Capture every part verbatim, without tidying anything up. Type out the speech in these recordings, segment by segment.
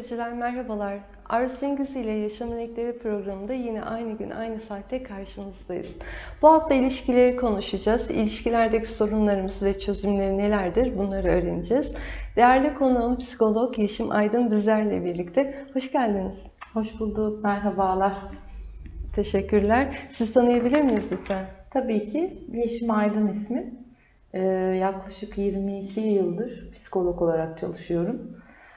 izleyiciler merhabalar. Arzu Cengizli ile Yaşamın Renkleri programında yine aynı gün aynı saatte karşınızdayız. Bu hafta ilişkileri konuşacağız. İlişkilerdeki sorunlarımız ve çözümleri nelerdir bunları öğreneceğiz. Değerli konuğum psikolog Yeşim Aydın bizlerle birlikte. Hoş geldiniz. Hoş bulduk, merhabalar. Teşekkürler. Siz tanıyabilir miyiz lütfen? Tabii ki. Yeşim Aydın ismim. Ee, yaklaşık yirmi iki yıldır psikolog olarak çalışıyorum.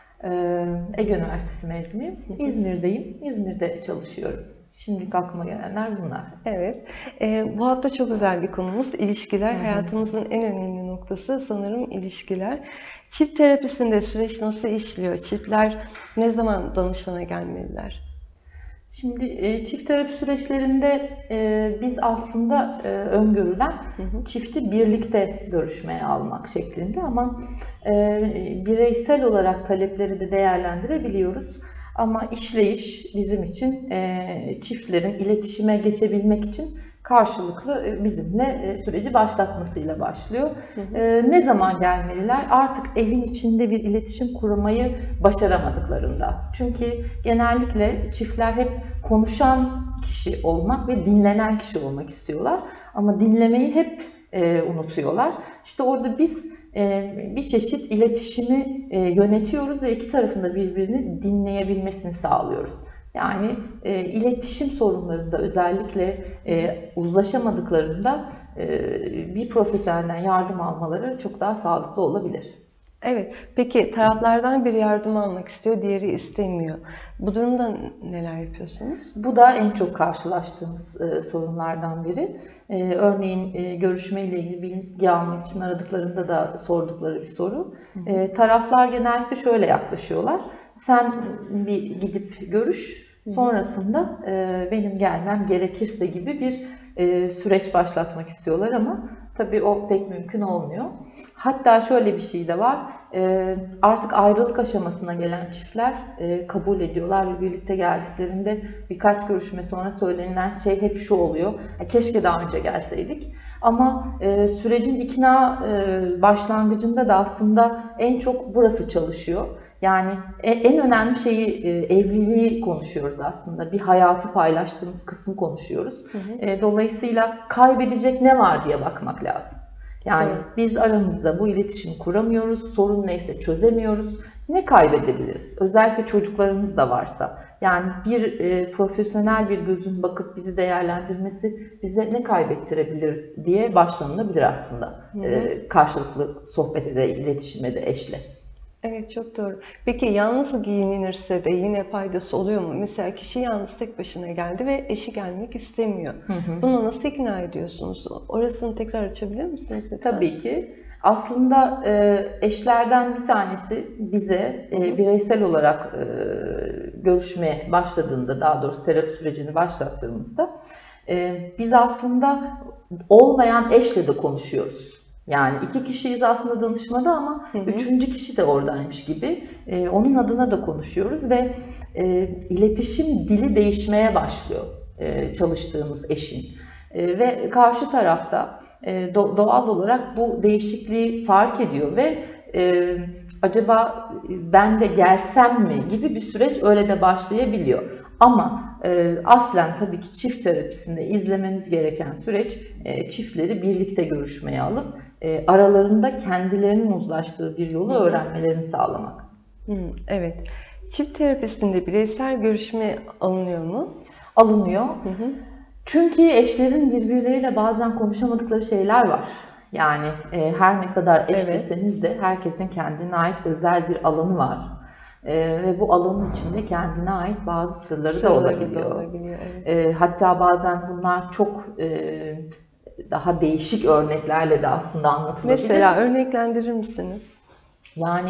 Ee, Ege Üniversitesi mezunuyum. İzmir'deyim. İzmir'de çalışıyorum. Şimdilik aklıma gelenler bunlar. Evet. Ee, bu hafta çok özel bir konumuz ilişkiler. Hı hı. Hayatımızın en önemli noktası sanırım ilişkiler. Çift terapisinde süreç nasıl işliyor? Çiftler ne zaman danışana gelmeliler? Şimdi e, çift terapi süreçlerinde e, biz aslında e, öngörülen Hı hı. çifti birlikte görüşmeye almak şeklinde ama e, bireysel olarak talepleri de değerlendirebiliyoruz. Ama işleyiş bizim için e, çiftlerin iletişime geçebilmek için karşılıklı e, bizimle e, süreci başlatmasıyla başlıyor. Hı hı. E, ne zaman gelmeliler? Artık evin içinde bir iletişim kurmayı başaramadıklarında. Çünkü genellikle çiftler hep konuşan kişi olmak ve dinlenen kişi olmak istiyorlar. Ama dinlemeyi hep e, unutuyorlar. İşte orada biz e, bir çeşit iletişimi e, yönetiyoruz ve iki tarafın da birbirini dinleyebilmesini sağlıyoruz. Yani e, iletişim sorunlarında özellikle e, uzlaşamadıklarında e, bir profesyonelden yardım almaları çok daha sağlıklı olabilir. Evet. Peki taraflardan biri yardım almak istiyor, diğeri istemiyor. Bu durumda neler yapıyorsunuz? Bu da en çok karşılaştığımız e, sorunlardan biri. E, örneğin e, görüşme ile ilgili bilgi almak için aradıklarında da sordukları bir soru. E, taraflar genellikle şöyle yaklaşıyorlar. Sen bir gidip görüş, sonrasında e, benim gelmem gerekirse gibi bir e, süreç başlatmak istiyorlar ama tabii o pek mümkün olmuyor. Hatta şöyle bir şey de var. E, artık ayrılık aşamasına gelen çiftler e, kabul ediyorlar ve birlikte geldiklerinde birkaç görüşme sonra söylenilen şey hep şu oluyor. Keşke daha önce gelseydik. Ama e, sürecin ikna e, başlangıcında da aslında en çok burası çalışıyor. Yani en önemli şeyi, evliliği konuşuyoruz aslında. Bir hayatı paylaştığımız kısım konuşuyoruz. Hı hı. Dolayısıyla kaybedecek ne var diye bakmak lazım. Yani evet. Biz aramızda bu iletişimi kuramıyoruz, sorun neyse çözemiyoruz. Ne kaybedebiliriz? Özellikle çocuklarımız da varsa. Yani bir e, profesyonel bir gözün bakıp bizi değerlendirmesi bize ne kaybettirebilir diye başlanılabilir aslında. Hı hı. E, karşılıklı sohbete de, iletişime de, eşle. Evet, çok doğru. Peki yalnız giyinilirse de yine faydası oluyor mu? Mesela kişi yalnız tek başına geldi ve eşi gelmek istemiyor. Hı hı. Bunu nasıl ikna ediyorsunuz? Orasını tekrar açabilir misiniz lütfen? Tabii ki. Aslında e, eşlerden bir tanesi bize e, bireysel olarak e, görüşmeye başladığında, daha doğrusu terapi sürecini başlattığımızda e, biz aslında olmayan eşle de konuşuyoruz. Yani iki kişiyiz aslında danışmada ama hı hı. üçüncü kişi de oradaymış gibi. E, onun adına da konuşuyoruz ve e, iletişim dili değişmeye başlıyor e, çalıştığımız eşin. E, ve karşı tarafta e, do, doğal olarak bu değişikliği fark ediyor ve e, acaba ben de gelsem mi gibi bir süreç öyle de başlayabiliyor. Ama e, aslen tabii ki çift terapisinde izlememiz gereken süreç e, çiftleri birlikte görüşmeye alıp e, aralarında kendilerinin uzlaştığı bir yolu öğrenmelerini sağlamak. Hmm, evet. Çift terapisinde bireysel görüşme alınıyor mu? Alınıyor. Hı hı. Çünkü eşlerin birbirleriyle bazen konuşamadıkları şeyler var. Yani e, her ne kadar eş evet. deseniz de herkesin kendine ait özel bir alanı var. Ee, ve bu alanın içinde kendine ait bazı sırları Sırları da olabiliyor. Da olabiliyor evet. ee, hatta bazen bunlar çok e, daha değişik örneklerle de aslında anlatılabilir. Mesela örneklendirir misiniz? Yani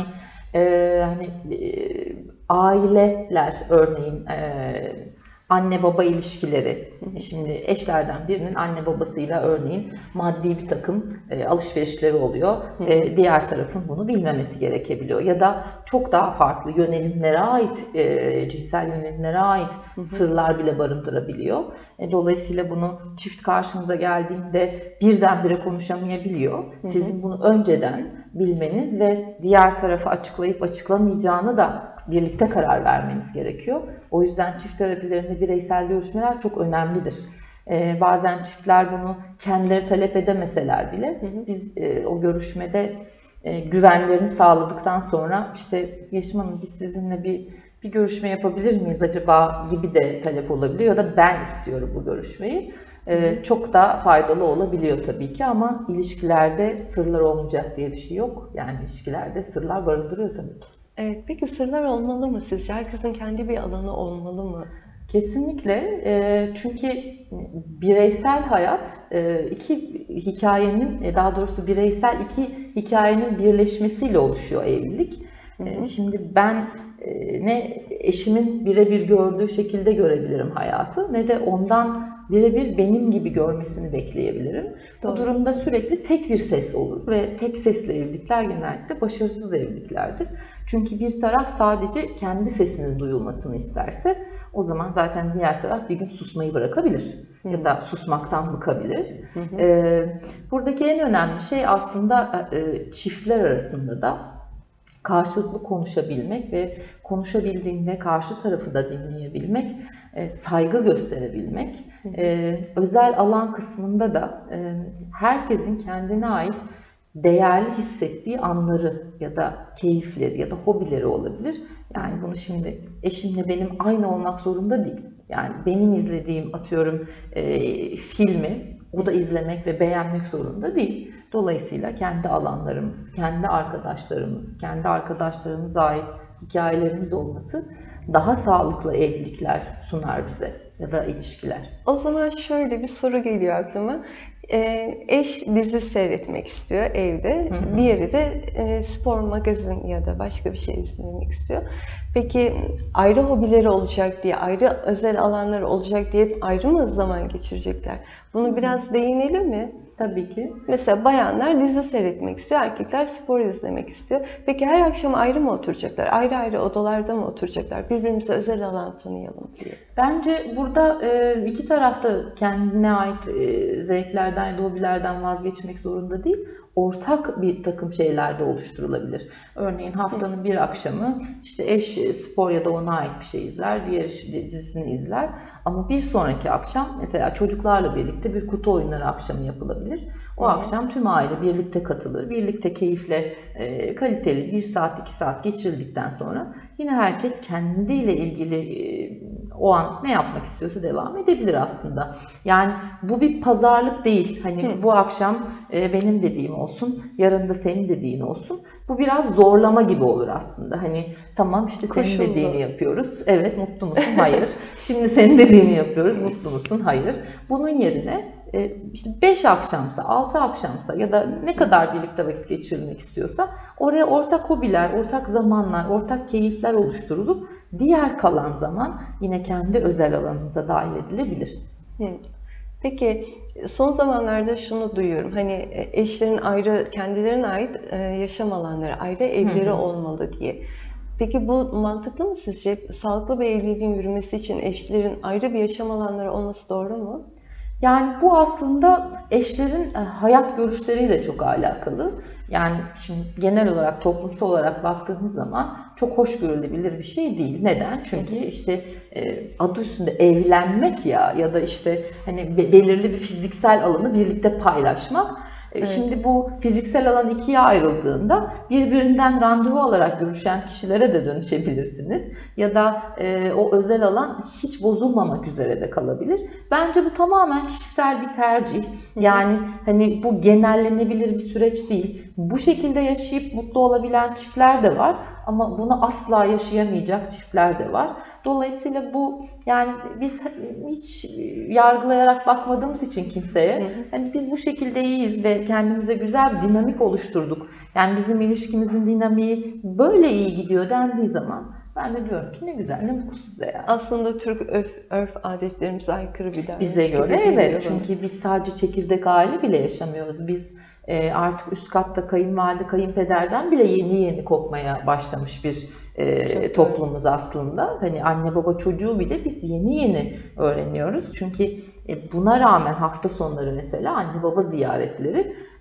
e, hani e, aileler örneğin e, anne baba ilişkileri. Şimdi eşlerden birinin anne babasıyla örneğin maddi bir takım e, alışverişleri oluyor. E, diğer tarafın bunu bilmemesi gerekebiliyor. Ya da çok daha farklı yönelimlere ait, e, cinsel yönelimlere ait sırlar bile barındırabiliyor. E, dolayısıyla bunu çift karşınıza geldiğinde birdenbire konuşamayabiliyor. Sizin bunu önceden bilmeniz ve diğer tarafı açıklayıp açıklamayacağını da birlikte karar vermeniz gerekiyor. O yüzden çift terapilerinde bireysel görüşmeler çok önemlidir. Ee, bazen çiftler bunu kendileri talep edemeseler bile hı hı. biz e, o görüşmede e, güvenlerini sağladıktan sonra işte Yeşim Hanım biz sizinle bir bir görüşme yapabilir miyiz acaba gibi de talep olabiliyor ya da ben istiyorum bu görüşmeyi. Ee, çok da faydalı olabiliyor tabii ki ama ilişkilerde sırlar olmayacak diye bir şey yok. Yani ilişkilerde sırlar barındırıyor tabii ki. Evet, peki sırlar olmalı mı sizce? Herkesin kendi bir alanı olmalı mı? Kesinlikle. Çünkü bireysel hayat iki hikayenin, daha doğrusu bireysel iki hikayenin birleşmesiyle oluşuyor evlilik. Hı hı. Şimdi ben ne eşimin birebir gördüğü şekilde görebilirim hayatı, ne de ondan birebir benim gibi görmesini bekleyebilirim. Doğru. Bu durumda sürekli tek bir ses olur ve tek sesli evlilikler genellikle başarısız evliliklerdir. Çünkü bir taraf sadece kendi sesinin duyulmasını isterse o zaman zaten diğer taraf bir gün susmayı bırakabilir. Hı. Ya da susmaktan bıkabilir. Hı hı. Ee, buradaki en önemli şey aslında e, çiftler arasında da karşılıklı konuşabilmek ve konuşabildiğinde karşı tarafı da dinleyebilmek, e, saygı gösterebilmek. E, özel alan kısmında da e, herkesin kendine ait değerli hissettiği anları ya da keyifleri ya da hobileri olabilir. Yani bunu şimdi eşimle benim aynı olmak zorunda değil. Yani benim izlediğim atıyorum e, filmi o da izlemek ve beğenmek zorunda değil. Dolayısıyla kendi alanlarımız, kendi arkadaşlarımız, kendi arkadaşlarımıza ait hikayelerimiz olması daha sağlıklı evlilikler sunar bize ya da ilişkiler. O zaman şöyle bir soru geliyor aklıma. Ee, eş dizi seyretmek istiyor evde, hı hı. Diğeri de e, spor, magazin ya da başka bir şey izlemek istiyor. Peki ayrı hobileri olacak diye, ayrı özel alanları olacak diye ayrı mı zaman geçirecekler? Bunu biraz değinelim mi? Tabii ki. Mesela bayanlar dizi seyretmek istiyor, erkekler spor izlemek istiyor. Peki her akşam ayrı mı oturacaklar? Ayrı ayrı odalarda mı oturacaklar? Birbirimize özel alan tanıyalım diye. Bence burada iki taraf da kendine ait zevklerden ya da hobilerden vazgeçmek zorunda değil. Ortak bir takım şeyler de oluşturulabilir. Örneğin haftanın bir akşamı işte eş spor ya da ona ait bir şey izler, diğer dizisini izler. Ama bir sonraki akşam mesela çocuklarla birlikte bir kutu oyunları akşamı yapılabilir. O evet. akşam tüm aile birlikte katılır, birlikte keyifle e, kaliteli bir saat iki saat geçirildikten sonra yine herkes kendiyle ilgili e, o an ne yapmak istiyorsa devam edebilir aslında. Yani bu bir pazarlık değil. Hani Hı. bu akşam e, benim dediğim olsun, yarın da senin dediğin olsun. Bu biraz zorlama gibi olur aslında. Hani tamam işte senin Koşuldu. dediğini yapıyoruz. Evet, mutlu musun? Hayır. Şimdi senin dediğini yapıyoruz. Mutlu musun? Hayır. Bunun yerine işte beş akşamsa, altı akşamsa ya da ne kadar birlikte vakit geçirmek istiyorsa oraya ortak hobiler, ortak zamanlar, ortak keyifler oluşturulup diğer kalan zaman yine kendi özel alanınıza dahil edilebilir. Peki son zamanlarda şunu duyuyorum. Hani eşlerin ayrı, kendilerine ait yaşam alanları, ayrı evleri hı hı. olmalı diye. Peki bu mantıklı mı sizce? Sağlıklı bir evliliğin yürümesi için eşlerin ayrı bir yaşam alanları olması doğru mu? Yani bu aslında eşlerin hayat görüşleriyle çok alakalı. Yani şimdi genel olarak toplumsal olarak baktığımız zaman çok hoş görülebilir bir şey değil. Neden? Çünkü işte adı üstünde evlenmek ya ya da işte hani belirli bir fiziksel alanı birlikte paylaşmak. Evet. Şimdi bu fiziksel alan ikiye ayrıldığında birbirinden randevu alarak görüşen kişilere de dönüşebilirsiniz. Ya da e, o özel alan hiç bozulmamak üzere de kalabilir. Bence bu tamamen kişisel bir tercih. Yani hani bu genellenebilir bir süreç değil. Bu şekilde yaşayıp mutlu olabilen çiftler de var. Ama bunu asla yaşayamayacak çiftler de var. Dolayısıyla bu yani biz hiç yargılayarak bakmadığımız için kimseye hani biz bu şekilde iyiyiz ve kendimize güzel bir dinamik oluşturduk. Yani bizim ilişkimizin dinamiği böyle iyi gidiyor dendiği zaman ben de diyorum ki ne güzel, ne mutlu size yani. Aslında Türk örf, örf adetlerimize aykırı bir davranış. Bize göre evet. Çünkü biz sadece çekirdek aile bile yaşamıyoruz. Biz e, artık üst katta kayınvalide, kayınpederden bile yeni yeni kopmaya başlamış bir e, toplumuz aslında. Hani anne baba çocuğu bile biz yeni yeni öğreniyoruz. Çünkü e, buna rağmen hafta sonları mesela anne baba ziyaretleri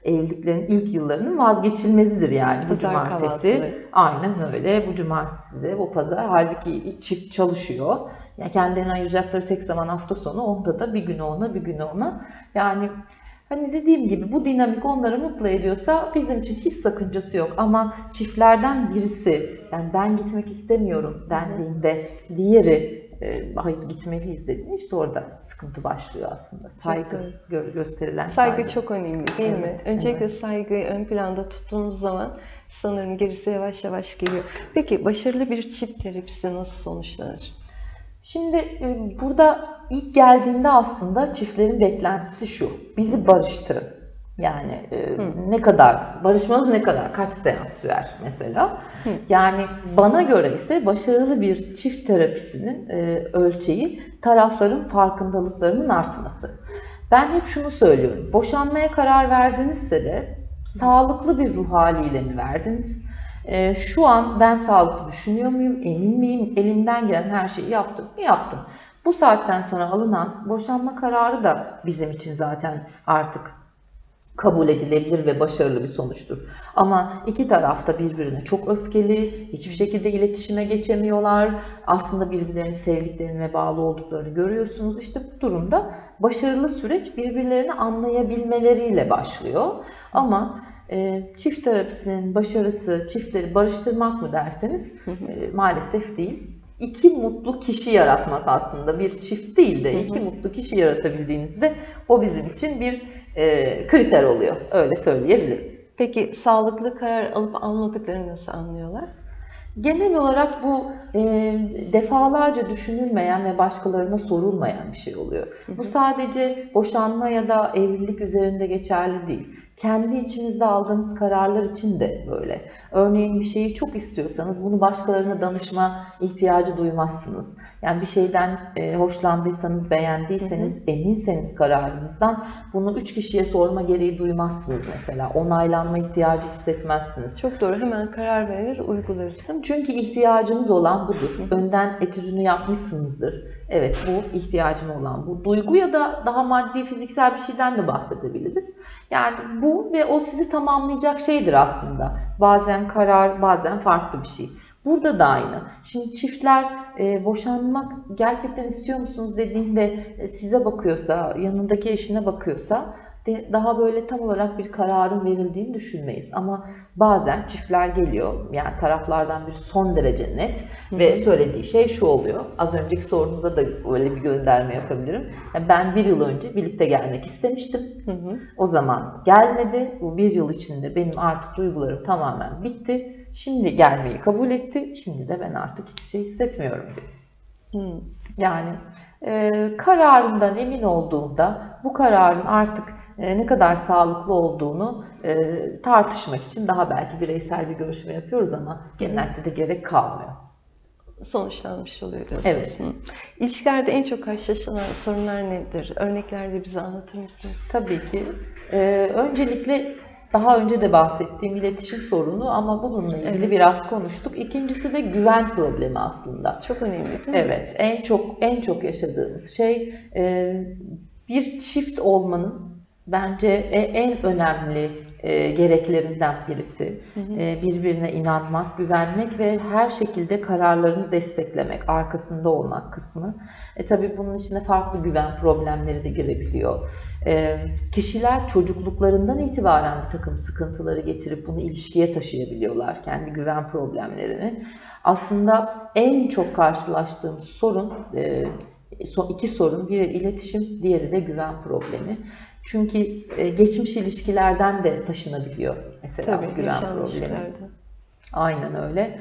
evliliklerin ilk yıllarının vazgeçilmezidir yani. Bu Pazar cumartesi, kahvaltıları. aynen öyle, bu cumartesi de bu pazar, halbuki çift çalışıyor. Yani kendilerine ayıracakları tek zaman hafta sonu, onda da bir günü ona, bir günü ona. Yani hani dediğim gibi bu dinamik onları mutlu ediyorsa bizim için hiç sakıncası yok. Ama çiftlerden birisi, yani ben gitmek istemiyorum dendiğinde diğeri e, hayır gitmeliyiz dediğinde, işte orada sıkıntı başlıyor aslında. Saygı gö gösterilen saygı. saygı. çok önemli değil Evet, mi? Öncelikle evet. saygıyı ön planda tuttuğumuz zaman sanırım gerisi yavaş yavaş geliyor. Peki başarılı bir çift terapisi nasıl sonuçlanır? Şimdi e, burada ilk geldiğinde aslında çiftlerin beklentisi şu: bizi barıştırın. Yani e, ne kadar, barışmanız ne kadar, kaç seans sürer mesela. Hı. Yani bana göre ise başarılı bir çift terapisinin e, ölçeği tarafların farkındalıklarının artması. Ben hep şunu söylüyorum: boşanmaya karar verdinizse de sağlıklı bir ruh haliyle mi verdiniz? E, şu an ben sağlıklı düşünüyor muyum, emin miyim, elimden gelen her şeyi yaptım mı? Yaptım. Bu saatten sonra alınan boşanma kararı da bizim için zaten artık kabul edilebilir ve başarılı bir sonuçtur. Ama iki taraf da birbirine çok öfkeli, hiçbir şekilde iletişime geçemiyorlar. Aslında birbirlerini sevdiklerini ve bağlı olduklarını görüyorsunuz. İşte bu durumda başarılı süreç birbirlerini anlayabilmeleriyle başlıyor. Ama e, çift terapisinin başarısı çiftleri barıştırmak mı derseniz e, maalesef değil. İki mutlu kişi yaratmak aslında, bir çift değil de iki mutlu kişi yaratabildiğinizde o bizim için bir e, kriter oluyor. Öyle söyleyebilirim. Peki sağlıklı karar alıp almadıklarını nasıl anlıyorlar? Genel olarak bu e, defalarca düşünülmeyen ve başkalarına sorulmayan bir şey oluyor. Hı hı. Bu sadece boşanma ya da evlilik üzerinde geçerli değil. Kendi içimizde aldığımız kararlar için de böyle. Örneğin bir şeyi çok istiyorsanız bunu başkalarına danışma ihtiyacı duymazsınız. Yani bir şeyden e, hoşlandıysanız, beğendiyseniz, hı hı. eminseniz kararınızdan bunu üç kişiye sorma gereği duymazsınız mesela. Onaylanma ihtiyacı hissetmezsiniz. Çok doğru. Hemen karar verir, uygularız değil mi? Çünkü ihtiyacımız olan budur. Hı hı. Önden etüdünü yapmışsınızdır. Evet, bu ihtiyacım olan bu. Duygu ya da daha maddi, fiziksel bir şeyden de bahsedebiliriz. Yani bu ve o sizi tamamlayacak şeydir aslında. Bazen karar, bazen farklı bir şey. Burada da aynı. Şimdi çiftler e, boşanmak gerçekten istiyor musunuz dediğinde e, size bakıyorsa, yanındaki eşine bakıyorsa de daha böyle tam olarak bir kararın verildiğini düşünmeyiz. Ama bazen çiftler geliyor, yani taraflardan bir son derece net Hı-hı. ve söylediği şey şu oluyor. Az önceki sorunuza da öyle bir gönderme yapabilirim. Yani ben bir yıl önce birlikte gelmek istemiştim. Hı-hı. O zaman gelmedi. Bu bir yıl içinde benim artık duygularım tamamen bitti. Şimdi gelmeyi kabul etti. Şimdi de ben artık hiçbir şey hissetmiyorum diyor. Hı. Yani e, kararından emin olduğunda bu kararın artık e, ne kadar sağlıklı olduğunu e, tartışmak için daha belki bireysel bir görüşme yapıyoruz ama genellikle de gerek kalmıyor. Sonuçlanmış oluyor diyorsunuz. Evet. Hı. İlişkilerde en çok karşılaşılan sorunlar nedir? Örneklerde bize anlatır mısınız? Tabii ki. E, öncelikle daha önce de bahsettiğim iletişim sorunu ama bununla ilgili evet. biraz konuştuk. İkincisi de güven problemi aslında. Çok önemli değil mi? Evet, en çok en çok yaşadığımız şey e, bir çift olmanın bence en önemli e, gereklerinden birisi. Hı hı. E, birbirine inanmak, güvenmek ve her şekilde kararlarını desteklemek, arkasında olmak kısmı. E, tabii bunun içine farklı güven problemleri de girebiliyor. E, kişiler çocukluklarından itibaren bir takım sıkıntıları getirip bunu ilişkiye taşıyabiliyorlar, kendi güven problemlerini. Aslında en çok karşılaştığımız sorun, e, iki sorun, biri iletişim, diğeri de güven problemi. Çünkü geçmiş ilişkilerden de taşınabiliyor mesela Tabii, güven problemi. Aynen öyle.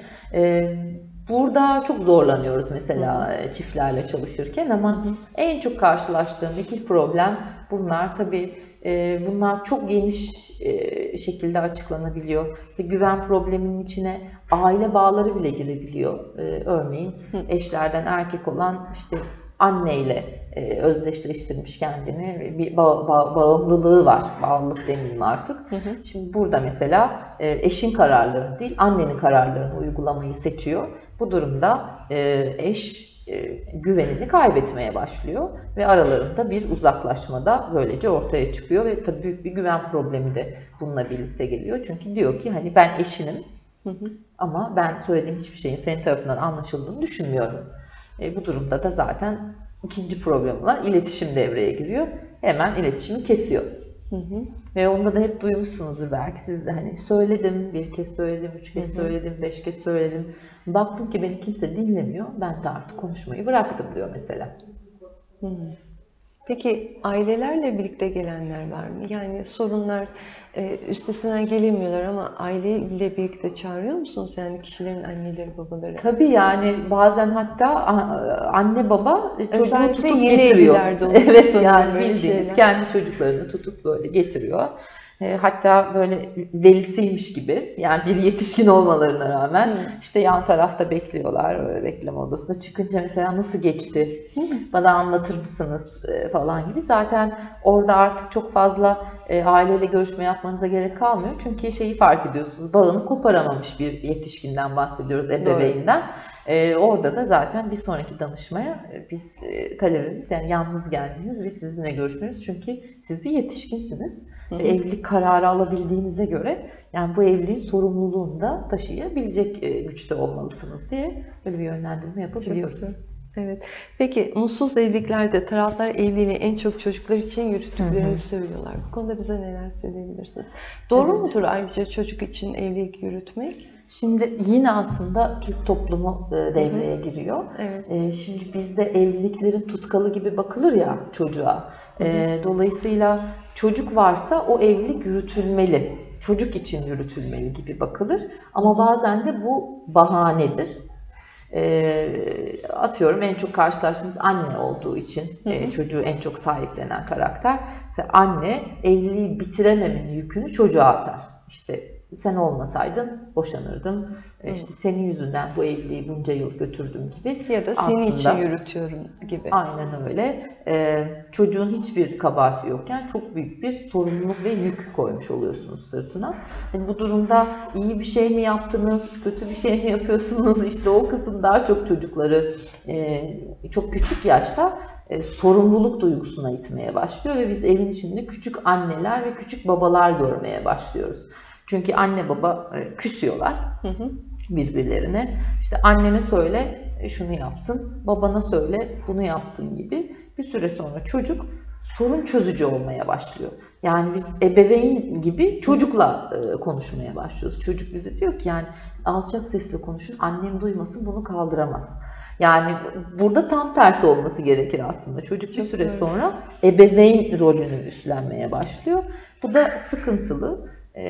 Burada çok zorlanıyoruz mesela Hı. çiftlerle çalışırken ama Hı. en çok karşılaştığım iki problem bunlar. Tabii bunlar çok geniş şekilde açıklanabiliyor. İşte güven probleminin içine aile bağları bile girebiliyor. Örneğin Hı. eşlerden erkek olan işte anneyle e, özdeşleştirmiş kendini, bir ba ba bağımlılığı var, bağımlılık demeyeyim artık. Hı hı. Şimdi burada mesela e, eşin kararlarını değil, annenin kararlarını uygulamayı seçiyor. Bu durumda e, eş e, güvenini kaybetmeye başlıyor ve aralarında bir uzaklaşma da böylece ortaya çıkıyor ve tabii büyük bir güven problemi de bununla birlikte geliyor. Çünkü diyor ki hani ben eşinim hı hı. ama ben söylediğim hiçbir şeyin senin tarafından anlaşıldığını düşünmüyorum. E, bu durumda da zaten ikinci problem olan iletişim devreye giriyor. Hemen iletişimi kesiyor. Hı hı. Ve onda da hep duymuşsunuzdur belki siz de hani söyledim, bir kez söyledim, üç kez hı hı. söyledim, beş kez söyledim. Baktım ki beni kimse dinlemiyor, ben de artık konuşmayı bıraktım diyor mesela. Hı hı. Peki ailelerle birlikte gelenler var mı? Yani sorunlar e, üstesinden gelemiyorlar ama aileyle birlikte çağırıyor musunuz? Yani kişilerin anneleri, babaları. Tabii yani bazen hatta anne baba çocuğu özellikle tutup yeni getiriyor. Evet yani bildiğiniz şeyler. Kendi çocuklarını tutup böyle getiriyor. Hatta böyle delisiymiş gibi yani bir yetişkin olmalarına rağmen hmm. işte yan tarafta bekliyorlar böyle bekleme odasında çıkınca mesela nasıl geçti hmm. bana anlatır mısınız falan gibi. Zaten orada artık çok fazla aileyle görüşme yapmanıza gerek kalmıyor çünkü şeyi fark ediyorsunuz, bağını koparamamış bir yetişkinden bahsediyoruz, ebeveynden. Ee, orada da zaten bir sonraki danışmaya biz e, talebimiz yani yalnız gelmiyoruz ve sizinle görüşmüyoruz çünkü siz bir yetişkinsiniz hı hı. ve evlilik kararı alabildiğinize göre yani bu evliliğin sorumluluğunu da taşıyabilecek e, güçte olmalısınız diye böyle bir yönlendirme yapabiliyoruz. Evet. Peki mutsuz evliliklerde taraflar evliliği en çok çocuklar için yürüttüklerini hı hı. söylüyorlar. Bu konuda bize neler söyleyebilirsiniz? Doğru evet. mudur ayrıca çocuk için evlilik yürütmek? Şimdi yine aslında Türk toplumu devreye giriyor. Evet. Şimdi bizde evliliklerin tutkalı gibi bakılır ya çocuğa. Hı hı. Dolayısıyla çocuk varsa o evlilik yürütülmeli. Çocuk için yürütülmeli gibi bakılır. Ama bazen de bu bahanedir. Atıyorum en çok karşılaştığımız anne olduğu için hı hı. çocuğu en çok sahiplenen karakter. Mesela anne evliliği bitirememenin yükünü çocuğa atar. İşte sen olmasaydın boşanırdım. Hı. İşte senin yüzünden bu evliliği bunca yıl götürdüm gibi. Ya da senin aslında, için yürütüyorum gibi. Aynen öyle. Ee, çocuğun hiçbir kabahati yokken çok büyük bir sorumluluk ve yük koymuş oluyorsunuz sırtına. Yani bu durumda iyi bir şey mi yaptınız, kötü bir şey mi yapıyorsunuz? İşte o kısım daha çok çocukları e, çok küçük yaşta e, sorumluluk duygusuna itmeye başlıyor ve biz evin içinde küçük anneler ve küçük babalar görmeye başlıyoruz. Çünkü anne baba küsüyorlar hı hı. birbirlerine. İşte annene söyle şunu yapsın, babana söyle bunu yapsın gibi. Bir süre sonra çocuk sorun çözücü olmaya başlıyor. Yani biz ebeveyn gibi çocukla konuşmaya başlıyoruz. Çocuk bize diyor ki yani alçak sesle konuşun, annem duymasın, bunu kaldıramaz. Yani burada tam tersi olması gerekir aslında. Çocuk bir süre sonra ebeveyn rolünü üstlenmeye başlıyor. Bu da sıkıntılı.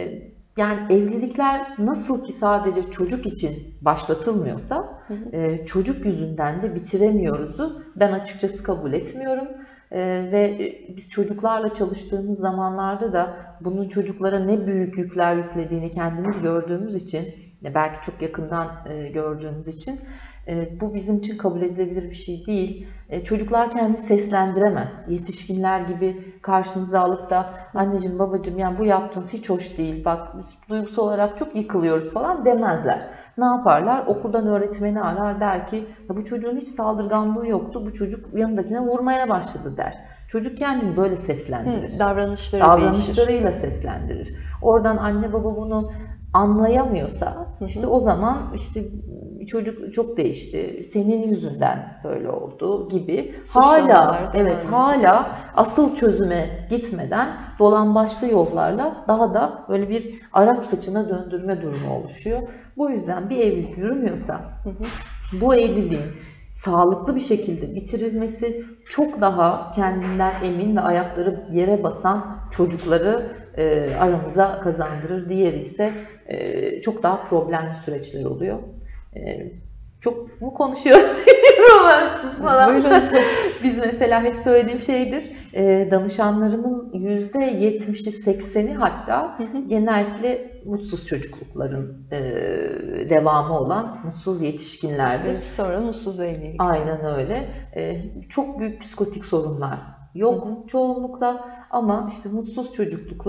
Yani evlilikler nasıl ki sadece çocuk için başlatılmıyorsa hı hı. E, çocuk yüzünden de bitiremiyoruzu ben açıkçası kabul etmiyorum. E, ve biz çocuklarla çalıştığımız zamanlarda da bunun çocuklara ne büyük yükler yüklediğini kendimiz gördüğümüz için, belki çok yakından e, gördüğümüz için e, bu bizim için kabul edilebilir bir şey değil. E, çocuklar kendini seslendiremez. Yetişkinler gibi karşınıza alıp da anneciğim babacığım yani bu yaptığınız hiç hoş değil, bak biz duygusal olarak çok yıkılıyoruz falan demezler. Ne yaparlar? Okuldan öğretmeni arar, der ki bu çocuğun hiç saldırganlığı yoktu, bu çocuk yanındakine vurmaya başladı der. Çocuk kendini böyle seslendirir. Hı, davranışları Davranışlarıyla değişir. Seslendirir. Oradan anne baba bunu anlayamıyorsa hı hı. işte o zaman işte çocuk çok değişti, senin yüzünden böyle oldu gibi hala evet aynı. hala asıl çözüme gitmeden dolambaçlı yollarla daha da böyle bir Arap saçına döndürme durumu oluşuyor. Bu yüzden bir evlilik yürümüyorsa hı hı. bu evliliğin sağlıklı bir şekilde bitirilmesi çok daha kendinden emin ve ayakları yere basan çocukları e, aramıza kazandırır. Diğeri ise e, çok daha problemli süreçler oluyor. E, çok mu konuşuyorum? Romansız falan. Biz mesela hep söylediğim şeydir. E, danışanlarımın yüzde yetmişi sekseni hatta hı hı. genellikle mutsuz çocuklukların e, devamı olan mutsuz yetişkinlerdir. Ve sonra mutsuz evlilik. Aynen öyle. E, çok büyük psikotik sorunlar yok hı hı. çoğunlukla ama işte mutsuz çocukluklar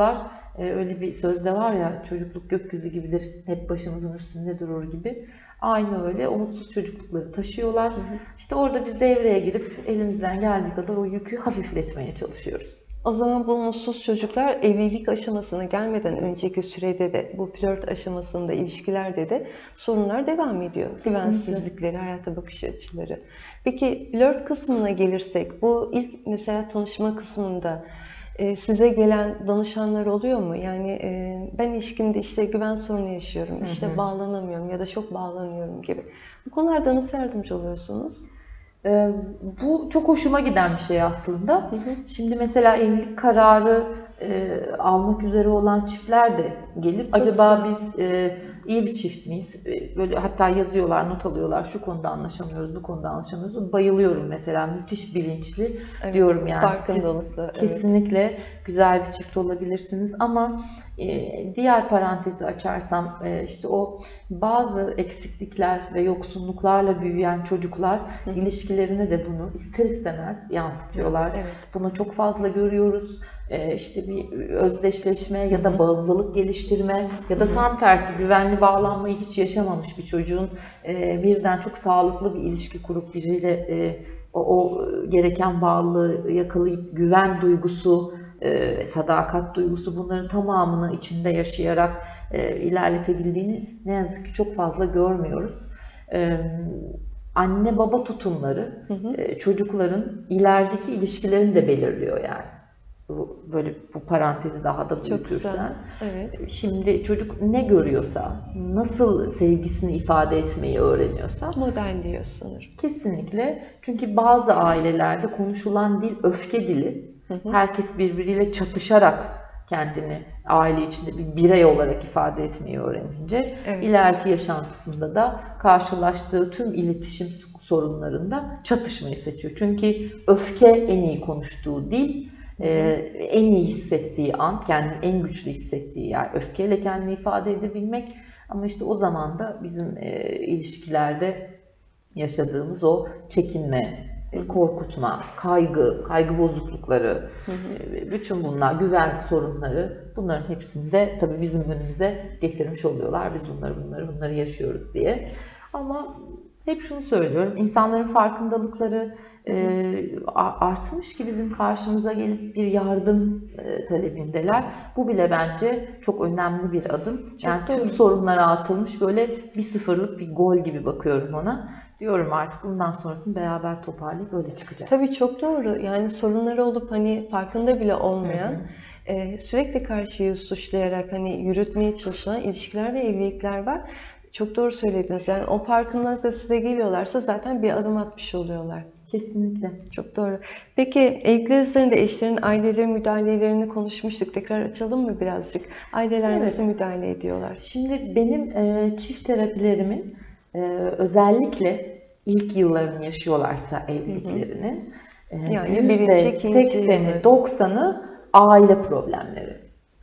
e, öyle bir sözde var ya, çocukluk gökyüzü gibidir, hep başımızın üstünde durur gibi. Aynı öyle umutsuz çocuklukları taşıyorlar. Hı hı. İşte orada biz devreye girip elimizden geldiği kadar o yükü hafifletmeye çalışıyoruz. O zaman bu mutsuz çocuklar evlilik aşamasına gelmeden önceki sürede de, bu flört aşamasında, ilişkilerde de sorunlar devam ediyor. Güvensizlikleri, hayata bakış açıları. Peki flört kısmına gelirsek, bu ilk mesela tanışma kısmında e, size gelen danışanlar oluyor mu? Yani e, ben ilişkimde işte güven sorunu yaşıyorum, işte hı hı. bağlanamıyorum ya da çok bağlanıyorum gibi. Bu konularda nasıl yardımcı oluyorsunuz? Ee, bu çok hoşuma giden bir şey aslında. Hı hı. Şimdi mesela evlilik kararı e, almak üzere olan çiftler de gelip çok acaba güzel. Biz e, iyi bir çift miyiz? E, böyle hatta yazıyorlar, not alıyorlar. Şu konuda anlaşamıyoruz, bu konuda anlaşamıyoruz. Bayılıyorum mesela. Müthiş bilinçli evet, diyorum yani. Siz evet. kesinlikle güzel bir çift olabilirsiniz ama e, diğer parantezi açarsam e, işte o bazı eksiklikler ve yoksunluklarla büyüyen çocuklar Hı. ilişkilerine de bunu ister istemez yansıtıyorlar. Evet. Bunu çok fazla görüyoruz. E, işte bir özdeşleşme ya da bağımlılık geliştirme ya da tam tersi güvenli bağlanmayı hiç yaşamamış bir çocuğun e, birden çok sağlıklı bir ilişki kurup biriyle e, o, o gereken bağlılığı yakalayıp güven duygusu, e, sadakat duygusu, bunların tamamını içinde yaşayarak e, ilerletebildiğini ne yazık ki çok fazla görmüyoruz. E, anne baba tutumları hı hı. E, çocukların ilerideki ilişkilerini de belirliyor yani. Böyle bu parantezi daha da büyütürsen. Evet. Şimdi çocuk ne görüyorsa, nasıl sevgisini ifade etmeyi öğreniyorsa model diyor sanırım. Kesinlikle. Çünkü bazı ailelerde konuşulan dil öfke dili. Hı hı. Herkes birbiriyle çatışarak kendini aile içinde bir birey olarak ifade etmeyi öğrenince evet. ileriki yaşantısında da karşılaştığı tüm iletişim sorunlarında çatışmayı seçiyor. Çünkü öfke en iyi konuştuğu dil. Ee, en iyi hissettiği an, kendini en güçlü hissettiği yer, öfkeyle kendini ifade edebilmek. Ama işte o zaman da bizim e, ilişkilerde yaşadığımız o çekinme, e, korkutma, kaygı, kaygı bozuklukları, hı hı. E, bütün bunlar, güven sorunları, bunların hepsini de tabii bizim önümüze getirmiş oluyorlar. Biz bunları bunları bunları yaşıyoruz diye. Ama hep şunu söylüyorum, insanların farkındalıkları e, artmış ki bizim karşımıza gelip bir yardım e, talebindeler. Bu bile bence çok önemli bir adım. Çok yani doğru. Tüm sorunlara atılmış böyle bir sıfırlık bir gol gibi bakıyorum ona. Diyorum artık bundan sonrasını beraber toparlayıp böyle çıkacağız. Tabii çok doğru. Yani sorunları olup hani farkında bile olmayan, hı hı. E, sürekli karşıyı suçlayarak hani yürütmeye çalışılan ilişkiler ve evlilikler var. Çok doğru söylediniz. Yani o farkındalıkla size geliyorlarsa zaten bir adım atmış oluyorlar. Kesinlikle. Çok doğru. Peki evlilikler üzerinde eşlerin aileleri müdahalelerini konuşmuştuk. Tekrar açalım mı birazcık? Aileler evet. nasıl müdahale ediyorlar? Şimdi benim e, çift terapilerimin e, özellikle ilk yıllarını yaşıyorlarsa evliliklerinin e, yani yüzde sekseni doksanı aile problemleri.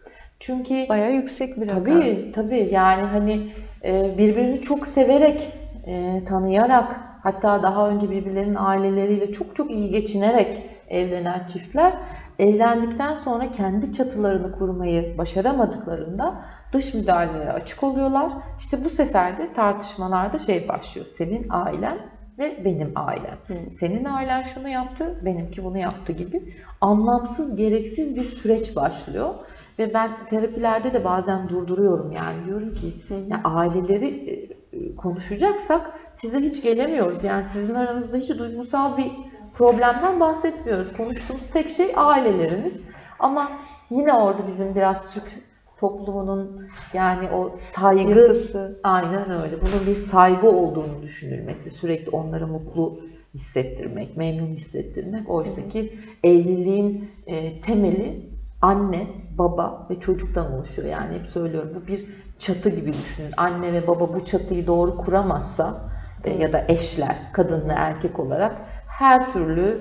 Çünkü bayağı yüksek bir rakam. Tabii tabii yani hani birbirini çok severek, tanıyarak, hatta daha önce birbirlerinin aileleriyle çok çok iyi geçinerek evlenen çiftler evlendikten sonra kendi çatılarını kurmayı başaramadıklarında dış müdahalelere açık oluyorlar. İşte bu sefer de tartışmalarda şey başlıyor. Senin ailen ve benim ailem. Hmm. Senin ailen şunu yaptı, benimki bunu yaptı gibi anlamsız, gereksiz bir süreç başlıyor. Ve ben terapilerde de bazen durduruyorum yani diyorum ki hı hı. Ya aileleri konuşacaksak size hiç gelemiyoruz. Yani sizin aranızda hiç duygusal bir problemden bahsetmiyoruz. Konuştuğumuz tek şey aileleriniz. Ama yine orada bizim biraz Türk toplumunun yani o saygı yapısı. Aynen öyle. Bunun bir saygı olduğunu düşünülmesi, sürekli onları mutlu hissettirmek, memnun hissettirmek. Oysa ki evliliğin e, temeli anne, baba ve çocuktan oluşuyor. Yani hep söylüyorum, bu bir çatı gibi düşünün. Anne ve baba bu çatıyı doğru kuramazsa e, ya da eşler, kadın ve erkek olarak her türlü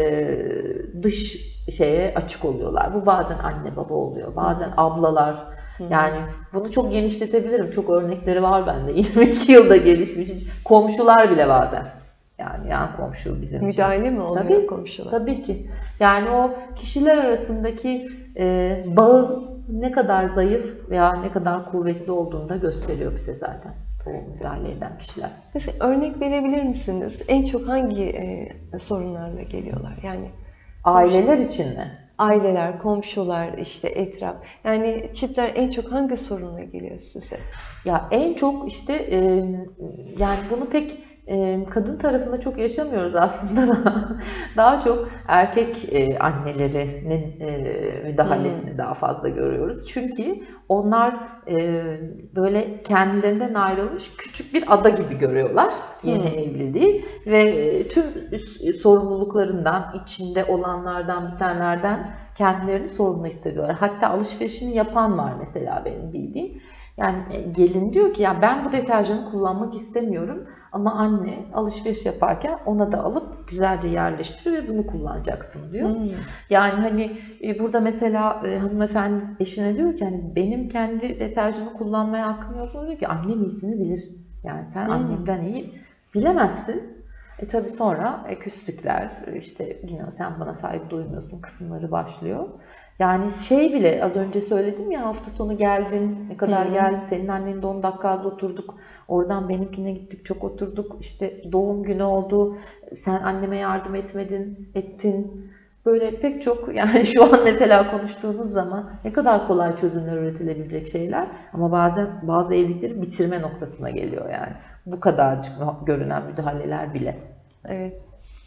e, dış şeye açık oluyorlar. Bu bazen anne baba oluyor, bazen ablalar. Yani bunu çok genişletebilirim. Çok örnekleri var bende. yirmi iki yılda gelişmiş. Komşular bile bazen. Yani yan komşu bizim müdahale için. mi oluyor tabii, komşular? Tabii ki. Yani o kişiler arasındaki e, bağın ne kadar zayıf veya ne kadar kuvvetli olduğunu da gösteriyor bize zaten bu müdahale eden kişiler. Mesela örnek verebilir misiniz? En çok hangi e, sorunlarla geliyorlar? Yani aileler için mi? Aileler, komşular, işte etraf. Yani çiftler en çok hangi sorunla geliyor size? Ya en çok işte e, yani bunu pek e, kadın tarafında çok yaşamıyoruz aslında da daha çok erkek e, annelerinin e, müdahalesini hmm. daha fazla görüyoruz. Çünkü onlar e, böyle kendilerinden ayrılmış küçük bir ada gibi görüyorlar yeni hmm. evliliği ve e, tüm sorumluluklarından, içinde olanlardan, bitenlerden kendilerini sorumlu hissediyorlar. Hatta alışverişini yapan var mesela benim bildiğim. Yani gelin diyor ki ya ben bu deterjanı kullanmak istemiyorum ama anne alışveriş yaparken ona da alıp güzelce yerleştiriyor ve bunu kullanacaksın diyor. Hmm. Yani hani burada mesela hanımefendi eşine diyor ki hani benim kendi deterjanı kullanmaya hakkım yok. Diyor ki annem iyisini bilir. Yani sen hmm. annemden iyi bilemezsin. E tabi sonra e, küslükler, işte yine sen bana saygı duymuyorsun kısımları başlıyor. Yani şey bile az önce söyledim ya hafta sonu geldin, ne kadar hmm. geldin, senin annenle on dakika az oturduk, oradan benimkine gittik çok oturduk, işte doğum günü oldu, sen anneme yardım etmedin, ettin. Böyle pek çok yani şu an mesela konuştuğunuz zaman ne kadar kolay çözümler üretilebilecek şeyler ama bazen bazı evlilikleri bitirme noktasına geliyor yani. Bu kadarcık görünen müdahaleler bile. Evet.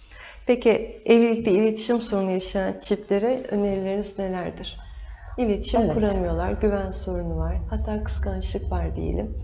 Peki evlilikte iletişim sorunu yaşayan çiftlere önerileriniz nelerdir? İletişim evet. kuramıyorlar, güven sorunu var, hatta kıskançlık var diyelim.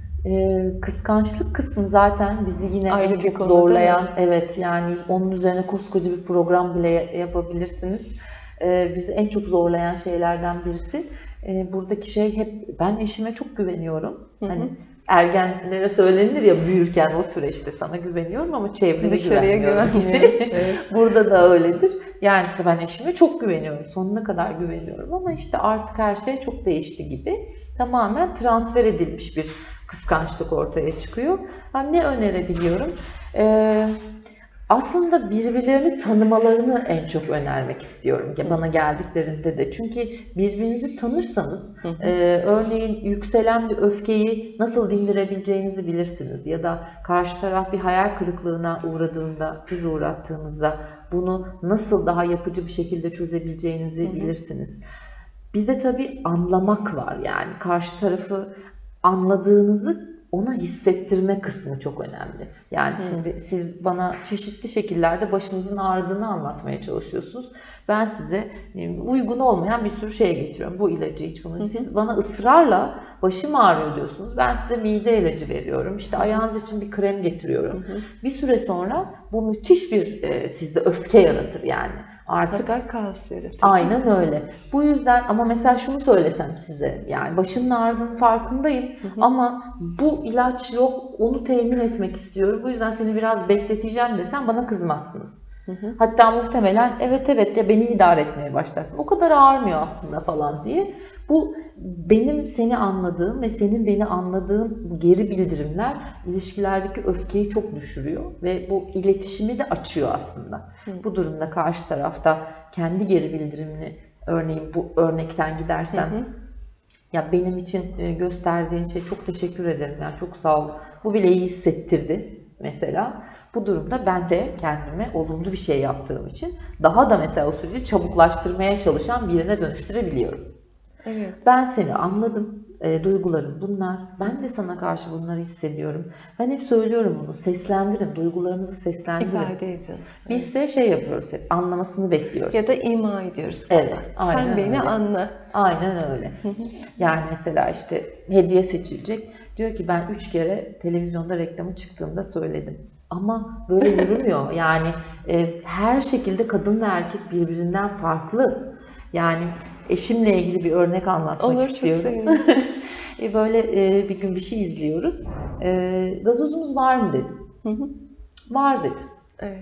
Ee, kıskançlık kısmı zaten bizi yine ayrı en çok zorlayan, evet yani onun üzerine koskoca bir program bile yapabilirsiniz. Ee, bizi en çok zorlayan şeylerden birisi. Ee, buradaki şey hep ben eşime çok güveniyorum. Hı hı. Hani ergenlere söylenir ya büyürken o süreçte sana güveniyorum ama çevreme güvenmiyorum. Evet. Burada da öyledir. Yani ben eşime çok güveniyorum. Sonuna kadar güveniyorum ama işte artık her şey çok değişti gibi. Tamamen transfer edilmiş bir kıskançlık ortaya çıkıyor. Ben ne önerebiliyorum? Ee, aslında birbirlerini tanımalarını en çok önermek istiyorum bana geldiklerinde de. Çünkü birbirinizi tanırsanız hı hı. E, örneğin yükselen bir öfkeyi nasıl dindirebileceğinizi bilirsiniz. Ya da karşı taraf bir hayal kırıklığına uğradığında, siz uğrattığınızda bunu nasıl daha yapıcı bir şekilde çözebileceğinizi hı hı. bilirsiniz. Bir de tabii anlamak var yani karşı tarafı anladığınızı ona hissettirme kısmı çok önemli. Yani hmm. şimdi siz bana çeşitli şekillerde başınızın ağrıdığını anlatmaya çalışıyorsunuz. Ben size uygun olmayan bir sürü şey getiriyorum. Bu ilacı iç bunu. Hmm. Siz bana ısrarla başım ağrıyor diyorsunuz. Ben size mide ilacı veriyorum. İşte ayağınız için bir krem getiriyorum. Hmm. Bir süre sonra bu müthiş bir e, sizde öfke yaratır yani. Artık kaos yaratır. Aynen öyle. Bu yüzden ama mesela şunu söylesem size yani başımın ağrıdığının farkındayım hı hı. ama bu ilaç yok onu temin etmek istiyorum. Bu yüzden seni biraz bekleteceğim desem bana kızmazsınız. Hı hı. Hatta muhtemelen evet evet ya beni idare etmeye başlarsın. O kadar ağırmıyor aslında falan diye. Bu benim seni anladığım ve senin beni anladığın bu geri bildirimler ilişkilerdeki öfkeyi çok düşürüyor ve bu iletişimi de açıyor aslında. Hı. Bu durumda karşı tarafta kendi geri bildirimini örneğin bu örnekten gidersem hı hı. ya benim için gösterdiğin şey çok teşekkür ederim yani çok sağ ol. Bu bile iyi hissettirdi mesela. Bu durumda ben de kendime olumlu bir şey yaptığım için daha da mesela o süreci çabuklaştırmaya çalışan birine dönüştürebiliyorum. Evet. Ben seni anladım. E, duygularım bunlar. Ben de sana karşı bunları hissediyorum. Ben hep söylüyorum bunu. Seslendirin. Duygularınızı seslendirin. İfade edin. Biz ise evet. şey yapıyoruz hep. Anlamasını bekliyoruz. Ya da ima ediyoruz. Evet. Aynen Sen beni öyle. anla. Aynen öyle. Yani mesela işte hediye seçilecek. Diyor ki ben üç kere televizyonda reklamı çıktığında söyledim. Ama böyle yürümüyor. Yani e, her şekilde kadın ve erkek birbirinden farklı. Yani eşimle ilgili bir örnek anlatmak Olur, istiyorum. e, böyle e, bir gün bir şey izliyoruz. E, gazozumuz var mı dedi. Hı hı. Var dedi. Evet.